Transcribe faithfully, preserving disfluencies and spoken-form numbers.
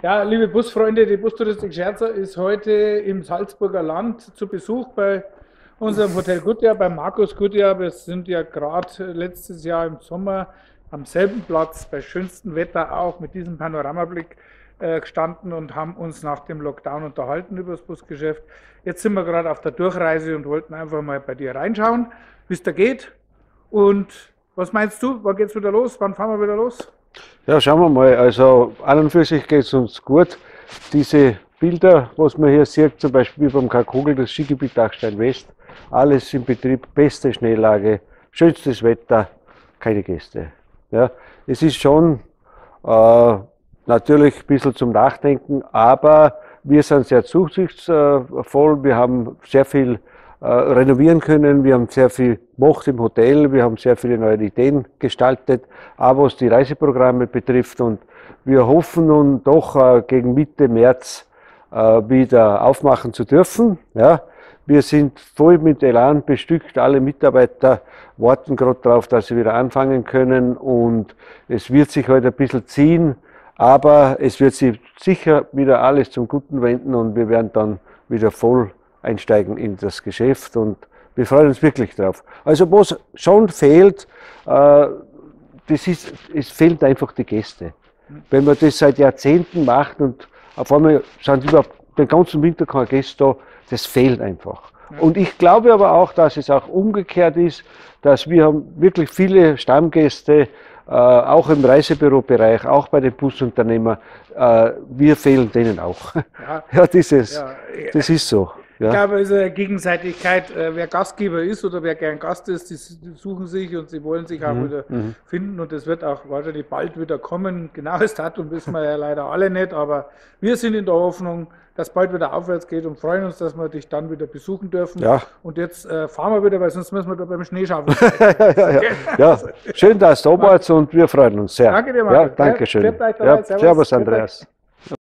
Ja, liebe Busfreunde, die Bustouristik Scherzer ist heute im Salzburger Land zu Besuch bei unserem Hotel Goodyear, bei Markus Goodyear. Wir sind ja gerade letztes Jahr im Sommer am selben Platz, bei schönstem Wetter auch, mit diesem Panoramablick äh, gestanden und haben uns nach dem Lockdown unterhalten über das Busgeschäft. Jetzt sind wir gerade auf der Durchreise und wollten einfach mal bei dir reinschauen, wie es da geht. Und was meinst du, wann geht's wieder los? Wann fahren wir wieder los? Ja, schauen wir mal. Also an und für sich geht es uns gut. Diese Bilder, was man hier sieht, zum Beispiel beim Karkogel, das Skigebiet Dachstein West, alles in Betrieb, beste Schneelage, schönstes Wetter, keine Gäste. Ja, es ist schon äh, natürlich ein bisschen zum Nachdenken, aber wir sind sehr zuversichtsvoll. Wir haben sehr viel äh, renovieren können, wir haben sehr viel gemacht im Hotel, wir haben sehr viele neue Ideen gestaltet, auch was die Reiseprogramme betrifft, und wir hoffen nun doch äh, gegen Mitte März äh, wieder aufmachen zu dürfen. Ja. Wir sind voll mit Elan bestückt, alle Mitarbeiter warten gerade darauf, dass sie wieder anfangen können, und es wird sich heute ein bisschen ziehen, aber es wird sich sicher wieder alles zum Guten wenden und wir werden dann wieder voll einsteigen in das Geschäft, und wir freuen uns wirklich drauf. Also was schon fehlt, äh, das ist, es fehlt einfach die Gäste. Wenn man das seit Jahrzehnten macht und auf einmal sind über den ganzen Winter keine Gäste da, das fehlt einfach. Ja. Und ich glaube aber auch, dass es auch umgekehrt ist, dass wir haben wirklich viele Stammgäste, äh, auch im Reisebürobereich, auch bei den Busunternehmern, äh, wir fehlen denen auch. Ja, ja, dieses, ja. Das ist so. Ja. Ich glaube, es ist eine Gegenseitigkeit, wer Gastgeber ist oder wer gern Gast ist, die suchen sich und sie wollen sich auch mhm. wieder mhm. finden, und das wird auch wahrscheinlich bald wieder kommen. Genaues Datum wissen wir ja leider alle nicht, aber wir sind in der Hoffnung, dass bald wieder aufwärts geht und freuen uns, dass wir dich dann wieder besuchen dürfen. Ja. Und jetzt äh, fahren wir wieder, weil sonst müssen wir da beim Schneeschaufel ja, ja, ja. Ja, schön, dass du da warst, und wir freuen uns sehr. Danke dir, Marco. Ja, danke schön. Ja, servus, Andreas.